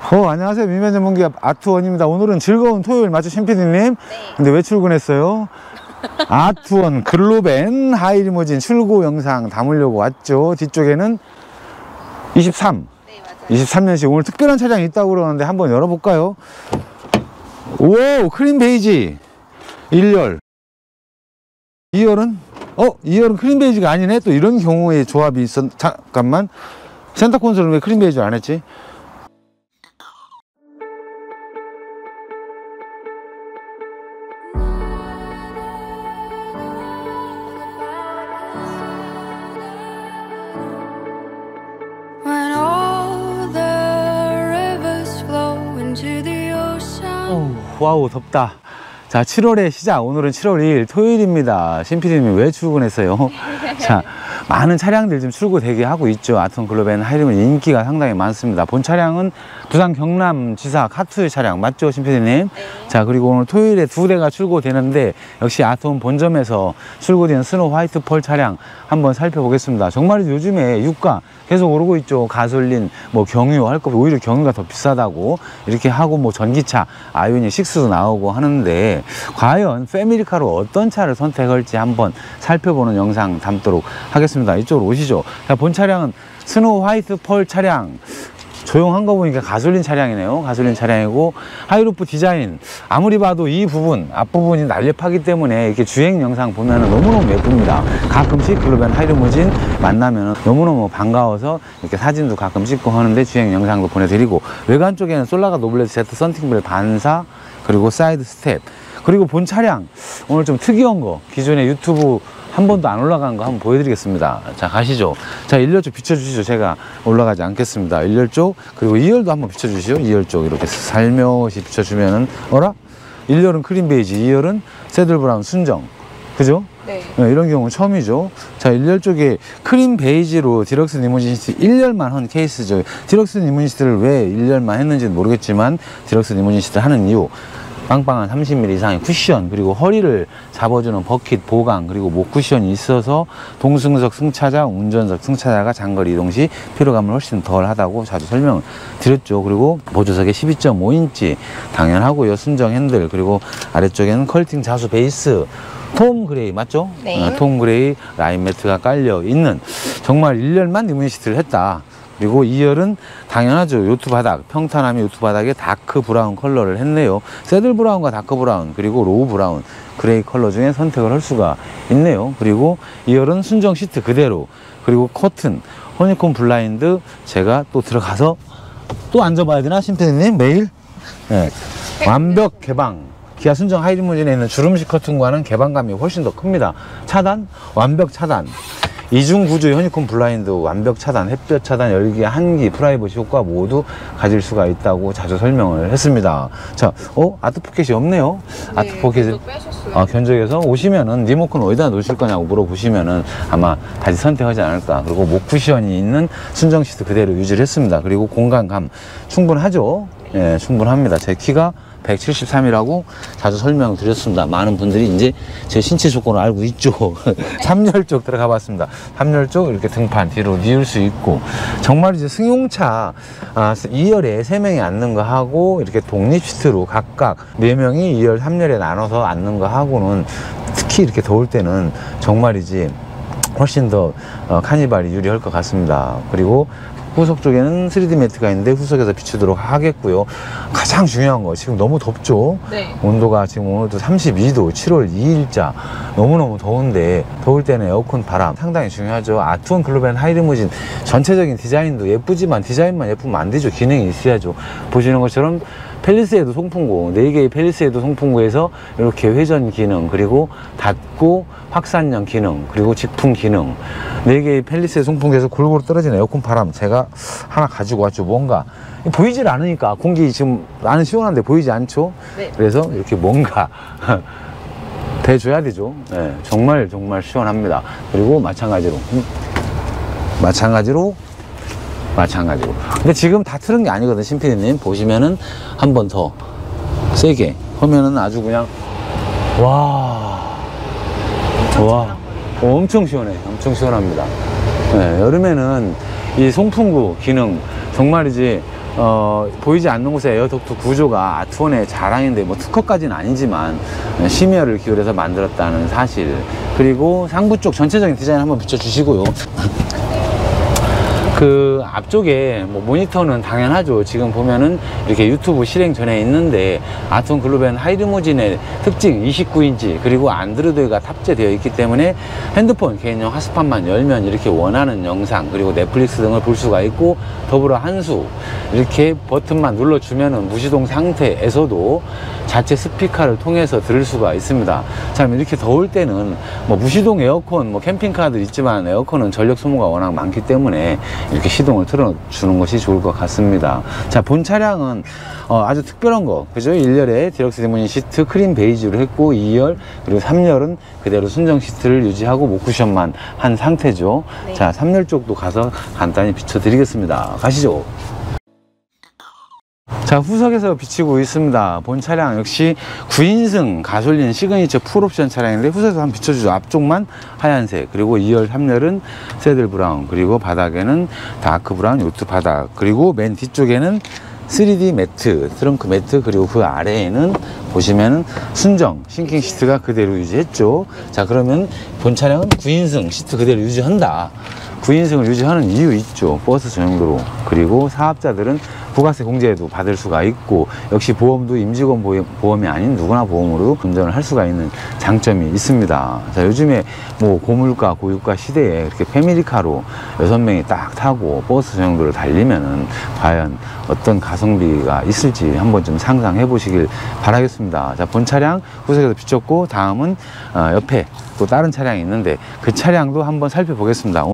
안녕하세요. 미면 전문기업 아트원입니다. 오늘은 즐거운 토요일 맞죠, 신PD님? 네. 근데 왜 출근했어요? 아트원 글로벤 하이리무진 출고 영상 담으려고 왔죠. 뒤쪽에는 23. 네, 맞아요. 23년식 오늘 특별한 차량이 있다고 그러는데 한번 열어볼까요? 오, 크림 베이지 1열. 2열은? 2열은 크림 베이지가 아니네. 또 이런 경우의 조합이 있었. 잠깐만, 센터 콘솔은 왜 크림 베이지 안 했지? 와우, 덥다. 자, 7월의 시작. 오늘은 7월 2일 토요일입니다. 신PD님이 왜 출근했어요? 자, 많은 차량들 지금 출고 대기하고 있죠. 아트원 글로벤 하이리무진 인기가 상당히 많습니다. 본 차량은 부산 경남 지사 카투 차량 맞죠, 신PD님? 네. 자, 그리고 오늘 토요일에 2대가 출고되는데 역시 아트원 본점에서 출고된 스노우 화이트 펄 차량 한번 살펴보겠습니다. 정말 요즘에 유가 계속 오르고 있죠. 가솔린, 뭐 경유 할 거 오히려 경유가 더 비싸다고 이렇게 하고, 뭐 전기차 아이오닉 6도 나오고 하는데 과연 패밀리카로 어떤 차를 선택할지 한번 살펴보는 영상 담도록 하겠습니다. 이쪽으로 오시죠. 자, 본 차량은 스노우 화이트 펄 차량. 조용한 거 보니까 가솔린 차량이네요. 가솔린 차량이고, 하이루프 디자인, 아무리 봐도 이 부분 앞부분이 날렵하기 때문에 이렇게 주행 영상 보면 너무너무 예쁩니다. 가끔씩 글로벤 하이리무진 만나면 너무너무 반가워서 이렇게 사진도 가끔 찍고 하는데 주행 영상도 보내드리고, 외관 쪽에는 솔라가 노블레스 Z 썬팅벨 반사, 그리고 사이드 스텝, 그리고 본 차량 오늘 좀 특이한 거, 기존에 유튜브 한 번도 안 올라간 거 한번 보여드리겠습니다. 자, 가시죠. 자, 1열 쪽 비춰주시죠. 제가 올라가지 않겠습니다. 1열 쪽, 그리고 2열도 한번 비춰주시죠. 2열 쪽 이렇게 살며시 비춰주면은, 1열은 크림 베이지, 2열은 새들 브라운 순정. 그죠? 네. 네, 이런 경우는 처음이죠. 자, 1열 쪽에 크림 베이지로 디럭스 리무진 시트 1열만 한 케이스죠. 디럭스 리무진 시트를 왜 1열만 했는지는 모르겠지만, 디럭스 리무진 시트 하는 이유, 빵빵한 30mm 이상의 쿠션, 그리고 허리를 잡아주는 버킷 보강, 그리고 목 쿠션이 있어서 동승석 승차자, 운전석 승차자가 장거리 이동 시 피로감을 훨씬 덜 하다고 자주 설명을 드렸죠. 그리고 보조석에 12.5인치 당연하고요. 순정 핸들, 그리고 아래쪽에는 컬팅 자수 베이스, 톰 그레이 맞죠? 네. 톰 그레이 라인 매트가 깔려 있는, 정말 1열만 리무진 시트를 했다. 그리고 2열은 당연하죠. 요트 바닥, 평탄함이 요트 바닥에 다크 브라운 컬러를 했네요. 새들 브라운과 다크 브라운, 그리고 로우 브라운, 그레이 컬러 중에 선택을 할 수가 있네요. 그리고 2열은 순정 시트 그대로, 그리고 커튼, 허니콤 블라인드, 제가 또 들어가서 또 앉아봐야 되나, 신PD님? 매일? 네. 완벽 개방. 기아 순정 하이리무진에 있는 주름식 커튼과는 개방감이 훨씬 더 큽니다. 차단, 완벽 차단. 이중 구조의 허니콤 블라인드, 완벽 차단, 햇볕 차단, 열기, 한기, 프라이버시 효과 모두 가질 수가 있다고 자주 설명을 했습니다. 자, 아트 포켓이 없네요. 네, 아트 포켓을 빼셨어요. 견적에서 오시면은 리모컨 어디다 놓으실 거냐고 물어보시면은 아마 다시 선택하지 않을까. 그리고 목 쿠션이 있는 순정 시트 그대로 유지를 했습니다. 그리고 공간감 충분하죠. 예, 충분합니다. 제 키가 173이라고 자주 설명드렸습니다. 많은 분들이 이제 제 신체 조건을 알고 있죠. 3열 쪽 들어가 봤습니다. 3열 쪽 이렇게 등판 뒤로 뉘울 수 있고, 정말 이제 승용차 2열에 3명이 앉는 거 하고, 이렇게 독립 시트로 각각 4명이 2열, 3열에 나눠서 앉는 거 하고는, 특히 이렇게 더울 때는 정말이지 훨씬 더 카니발이 유리할 것 같습니다. 그리고 후석 쪽에는 3D 매트가 있는데 후석에서 비추도록 하겠고요. 가장 중요한 거, 지금 너무 덥죠? 네. 온도가 지금 오늘도 32도, 7월 2일자 너무너무 더운데, 더울 때는 에어컨 바람 상당히 중요하죠. 아트원 글로벤 하이리무진 전체적인 디자인도 예쁘지만 디자인만 예쁘면 안 되죠. 기능이 있어야죠. 보시는 것처럼 펠리세이드 송풍구, 4개의 펠리세이드 송풍구에서 이렇게 회전 기능, 그리고 닫고 확산형 기능, 그리고 직풍 기능, 4개의 펠리세이드 송풍구에서 골고루 떨어지는 에어컨 바람 제가 하나 가지고 왔죠. 뭔가 보이질 않으니까, 공기 지금 나는 시원한데 보이지 않죠? 네. 그래서 이렇게 뭔가 대줘야 되죠. 네, 정말 시원합니다. 그리고 마찬가지로 근데 지금 다 틀은 게 아니거든, 신PD님. 보시면은 한 번 더 세게 하면은 아주 그냥 엄청 시원해. 엄청 시원합니다. 네, 여름에는 이 송풍구 기능 정말이지 보이지 않는 곳에 에어덕트 구조가 아트원의 자랑인데 뭐 특허까지는 아니지만 심혈을 기울여서 만들었다는 사실, 그리고 상부 쪽 전체적인 디자인 한번 비춰주시고요. 그 앞쪽에 뭐 모니터는 당연하죠. 지금 보면은 이렇게 유튜브 실행 전에 있는데 아트원 글로벤 하이리무진의 특징 29인치 그리고 안드로이드가 탑재되어 있기 때문에 핸드폰 개인용 핫스팟만 열면 이렇게 원하는 영상 그리고 넷플릭스 등을 볼 수가 있고, 더불어 한수 이렇게 버튼만 눌러주면은 무시동 상태에서도 자체 스피커를 통해서 들을 수가 있습니다. 참 이렇게 더울 때는 뭐 무시동 에어컨, 뭐 캠핑카도 있지만 에어컨은 전력 소모가 워낙 많기 때문에 이렇게 시동을 틀어주는 것이 좋을 것 같습니다. 자, 본 차량은 아주 특별한 거, 그죠? 1열에 디럭스 디모닌 시트 크림 베이지로 했고, 2열 그리고 3열은 그대로 순정 시트를 유지하고 목쿠션만 한 상태죠. 네. 자, 3열 쪽도 가서 간단히 비춰드리겠습니다. 가시죠. 자, 후석에서 비치고 있습니다. 본 차량 역시 9인승 가솔린 시그니처 풀옵션 차량인데 후석에서 한번 비춰주죠. 앞쪽만 하얀색, 그리고 2열 3열은 새들 브라운, 그리고 바닥에는 다크 브라운 요트 바닥, 그리고 맨 뒤쪽에는 3D 매트, 트렁크 매트, 그리고 그 아래에는 보시면은 순정 싱킹 시트가 그대로 유지했죠. 자, 그러면 본 차량은 9인승 시트 그대로 유지한다. 9인승을 유지하는 이유 있죠. 버스 전용도로. 그리고 사업자들은 부가세 공제도 받을 수가 있고, 역시 보험도 임직원 보험이 아닌 누구나 보험으로 운전을 할 수가 있는 장점이 있습니다. 자, 요즘에 뭐 고물가 고유가 시대에 이렇게 패밀리카로 6명이 딱 타고 버스 전용도를 달리면은 과연 어떤 가성비가 있을지 한번 좀 상상해 보시길 바라겠습니다. 자, 본 차량 후석에서 비쳤고, 다음은 옆에 또 다른 차량이 있는데 그 차량도 한번 살펴보겠습니다.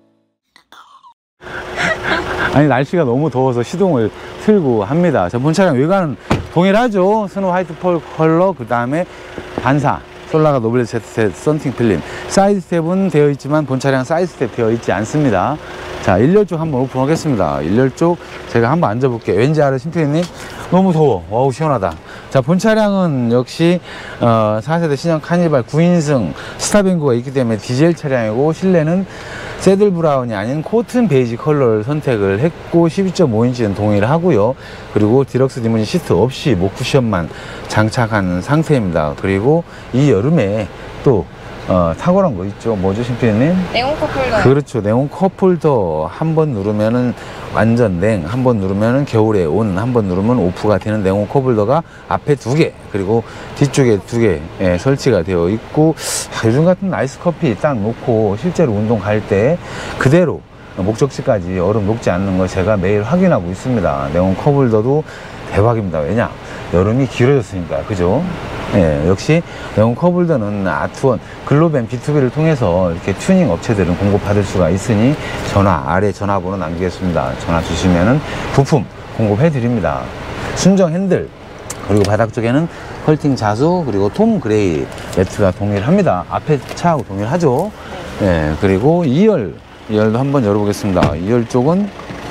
아니, 날씨가 너무 더워서 시동을 틀고 합니다. 자, 본 차량 외관은 동일하죠. 스노우 화이트 펄 컬러, 그 다음에 반사 솔라가 노블레 Z셋 썬팅 필름, 사이드 스텝은 되어 있지만 본 차량 사이드 스텝 되어 있지 않습니다. 자, 1열 쪽 한번 오픈하겠습니다. 1열 쪽 제가 한번 앉아볼게요. 왠지 알아, 심표님? 너무 더워. 어우, 시원하다. 자, 본 차량은 역시 4세대 신형 카니발 9인승 스타뱅구가 있기 때문에 디젤 차량이고, 실내는 새들 브라운이 아닌 코튼 베이지 컬러를 선택을 했고, 12.5인치는 동일하고요. 그리고 디럭스 디모닌 시트 없이 목쿠션만 장착한 상태입니다. 그리고 이 여름에 또 탁월한 거 있죠. 뭐죠, 심표님? 네온 컵홀더. 그렇죠. 네온 컵홀더 한 번 누르면은 완전 냉, 한 번 누르면은 겨울에 온, 한 번 누르면 오프가 되는 네온 컵홀더가 앞에 2개, 그리고 뒤쪽에 2개 설치가 되어 있고, 요즘 같은 아이스 커피 딱 놓고 실제로 운동 갈 때 그대로 목적지까지 얼음 녹지 않는 거 제가 매일 확인하고 있습니다. 네온 컵홀더도 대박입니다. 왜냐? 여름이 길어졌으니까, 그죠? 예, 역시 네온 컵홀더는 아트원 글로벤 B2B를 통해서 이렇게 튜닝 업체들은 공급받을 수가 있으니 전화 아래 전화번호 남기겠습니다. 전화 주시면은 부품 공급해 드립니다. 순정 핸들, 그리고 바닥 쪽에는 컬팅 자수, 그리고 톰 그레이 매트가 동일합니다. 앞에 차하고 동일하죠. 예, 그리고 2열도 한번 열어보겠습니다. 2열 쪽은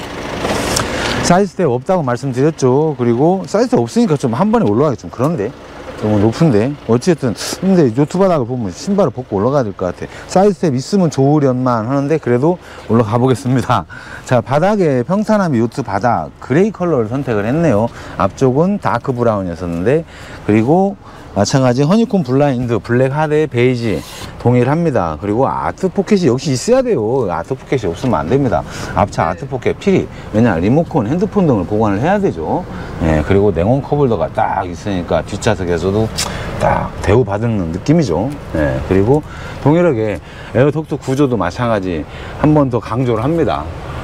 사이드 스텝 없다고 말씀드렸죠. 그리고 사이드 스텝 없으니까 좀 한 번에 올라가기 좀 그런데, 너무 높은데, 어쨌든 근데 요트 바닥을 보면 신발을 벗고 올라가야 될 것 같아. 사이드 스텝 있으면 좋으련만 하는데 그래도 올라가 보겠습니다. 자, 바닥에 평탄함이 요트 바닥 그레이 컬러를 선택을 했네요. 앞쪽은 다크 브라운이었었는데, 그리고 마찬가지 허니콤 블라인드 블랙 하드의 베이지 동일합니다. 그리고 아트 포켓이 역시 있어야 돼요. 아트 포켓이 없으면 안 됩니다. 앞차 아트 포켓 필히, 왜냐 리모컨, 핸드폰 등을 보관을 해야 되죠. 예, 그리고 냉온 컵홀더가 딱 있으니까 뒷좌석에서도 딱 대우받는 느낌이죠. 예, 그리고 동일하게 에어덕트 구조도 마찬가지 한 번 더 강조를 합니다.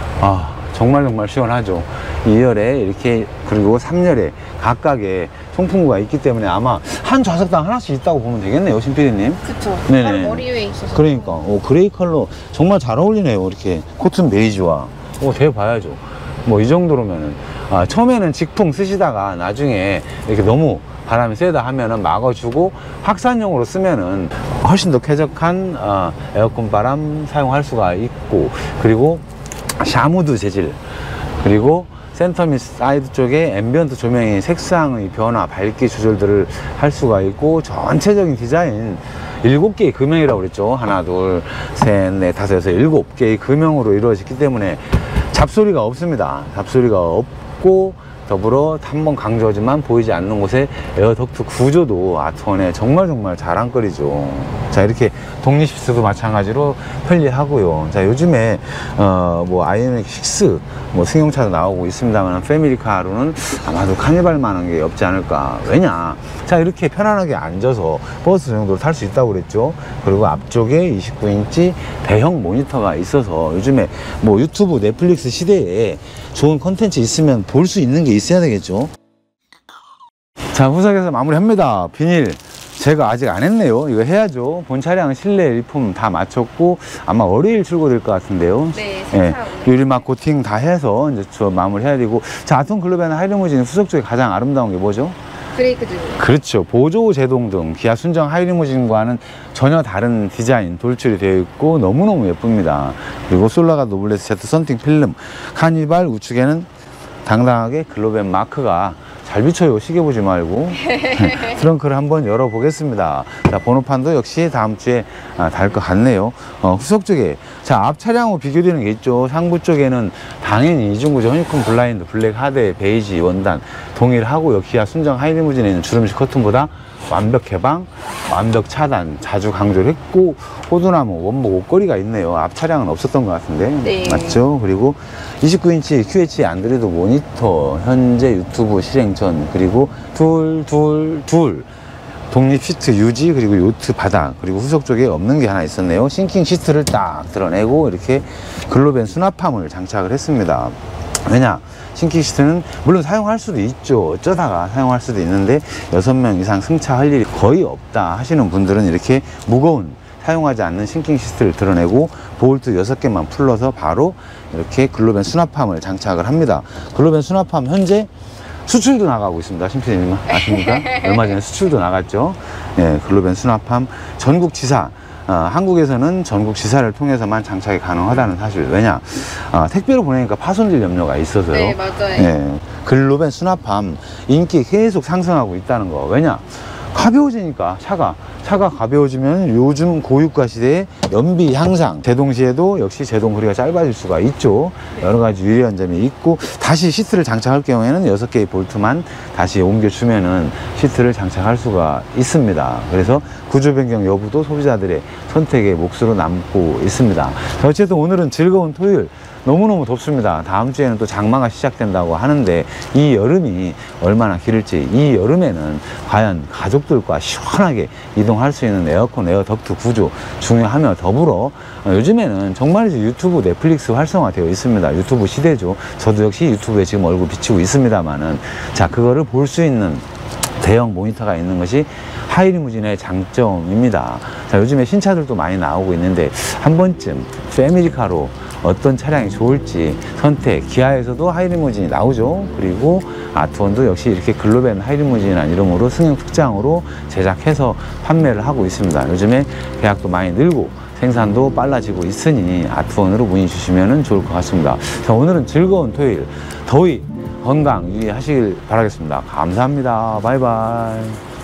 정말 시원하죠. 2열에 이렇게, 그리고 3열에 각각의 송풍구가 있기 때문에 아마 한 좌석당 하나씩 있다고 보면 되겠네요, 신PD님. 그쵸. 네네. 바로 머리 위에 있어서. 그러니까 그레이 컬러 정말 잘 어울리네요. 이렇게 코튼 베이지와 대봐야죠. 뭐 이 정도로면은 처음에는 직풍 쓰시다가 나중에 이렇게 너무 바람이 세다 하면은 막아주고 확산용으로 쓰면은 훨씬 더 쾌적한 에어컨 바람 사용할 수가 있고, 그리고 샤무드 재질, 그리고 센터 및 사이드 쪽에 앰비언트 조명의 색상의 변화, 밝기 조절들을 할 수가 있고, 전체적인 디자인 7개의 금형이라고 그랬죠. 하나, 둘, 셋, 넷, 다섯, 여섯, 7개의 금형으로 이루어졌기 때문에 잡소리가 없습니다. 잡소리가 없고, 더불어 한 번 강조하지만 보이지 않는 곳에 에어덕트 구조도 아트원에 정말 자랑거리죠. 자, 이렇게 독립 시트도 마찬가지로 편리하고요. 자, 요즘에 뭐 아이오닉 6 뭐 승용차도 나오고 있습니다만 패밀리카로는 아마도 카니발만한 게 없지 않을까. 왜냐, 자, 이렇게 편안하게 앉아서 버스 정도로 탈 수 있다고 그랬죠. 그리고 앞쪽에 29인치 대형 모니터가 있어서 요즘에 뭐 유튜브, 넷플릭스 시대에 좋은 콘텐츠 있으면 볼 수 있는 게 있어야 되겠죠. 자, 후석에서 마무리합니다. 비닐 제가 아직 안 했네요. 이거 해야죠. 본 차량 실내 리폼 다 마쳤고 아마 월요일 출고될 것 같은데요. 네, 예, 유리막 코팅 다 해서 이제 저 마무리 해야 되고. 자, 아톤 글로벤 하이리무진 후속 쪽에 가장 아름다운 게 뭐죠? 브레이크 등. 그렇죠. 보조 제동 등 기아 순정 하이리무진과는 전혀 다른 디자인 돌출이 되어 있고 너무너무 예쁩니다. 그리고 솔라가 노블레스 제트 썬팅 필름, 카니발 우측에는 당당하게 글로벤 마크가 잘 비쳐요. 시계 보지 말고. 트렁크를 한번 열어보겠습니다. 자, 번호판도 역시 다음 주에 달 것 같네요. 후속 쪽에, 자, 앞 차량하고 비교되는 게 있죠. 상부 쪽에는 당연히 이중구조 허니콤 블라인드, 블랙 하드, 베이지 원단 동일하고요. 기아 순정 하이리무진에 있는 주름식 커튼보다 완벽 개방, 완벽 차단 자주 강조를 했고, 호두나무 원목 옷걸이가 있네요. 앞 차량은 없었던 것 같은데. 네. 맞죠? 그리고 29인치 QHD 안드로이드 모니터, 현재 유튜브 실행 전, 그리고 둘 독립 시트 유지, 그리고 요트 바닥, 그리고 후속 쪽에 없는 게 하나 있었네요. 싱킹 시트를 딱 드러내고 이렇게 글로벤 수납함을 장착을 했습니다. 왜냐, 싱킹 시트는 물론 사용할 수도 있죠. 어쩌다가 사용할 수도 있는데 6명 이상 승차할 일이 거의 없다 하시는 분들은 이렇게 무거운 사용하지 않는 싱킹 시트를 드러내고 볼트 6개만 풀러서 바로 이렇게 글로벤 수납함을 장착을 합니다. 글로벤 수납함 현재 수출도 나가고 있습니다. 심피디님 아십니까? 얼마 전에 수출도 나갔죠. 예, 글로벤 수납함 전국 지사, 한국에서는 전국 지사를 통해서만 장착이 가능하다는 사실. 왜냐, 택배로 보내니까 파손될 염려가 있어서요. 네, 맞아요. 예, 글로벤 수납함 인기 계속 상승하고 있다는 거. 왜냐, 가벼워지니까. 차가 가벼워지면 요즘 고유가 시대에 연비 향상, 제동시에도 역시 제동 거리가 짧아질 수가 있죠. 여러 가지 유리한 점이 있고, 다시 시트를 장착할 경우에는 6개의 볼트만 다시 옮겨주면은 시트를 장착할 수가 있습니다. 그래서 구조 변경 여부도 소비자들의 선택의 몫으로 남고 있습니다. 자, 어쨌든 오늘은 즐거운 토요일, 너무너무 덥습니다. 다음 주에는 또 장마가 시작된다고 하는데 이 여름이 얼마나 길을지, 이 여름에는 과연 가족들과 시원하게 이동할 수 있는 에어컨, 에어덕트 구조 중요하며, 더불어 요즘에는 정말이지 유튜브, 넷플릭스 활성화되어 있습니다. 유튜브 시대죠. 저도 역시 유튜브에 지금 얼굴 비치고 있습니다만은, 자, 그거를 볼 수 있는 대형 모니터가 있는 것이 하이리무진의 장점입니다. 자, 요즘에 신차들도 많이 나오고 있는데 한 번쯤 패밀리카로 어떤 차량이 좋을지 선택, 기아에서도 하이리무진이 나오죠. 그리고 아트원도 역시 이렇게 글로벤 하이리무진이라는 이름으로 승용 특장으로 제작해서 판매를 하고 있습니다. 요즘에 계약도 많이 늘고 생산도 빨라지고 있으니 아트원으로 문의 주시면 좋을 것 같습니다. 자, 오늘은 즐거운 토요일, 더위 건강 유의하시길 바라겠습니다. 감사합니다. 바이바이.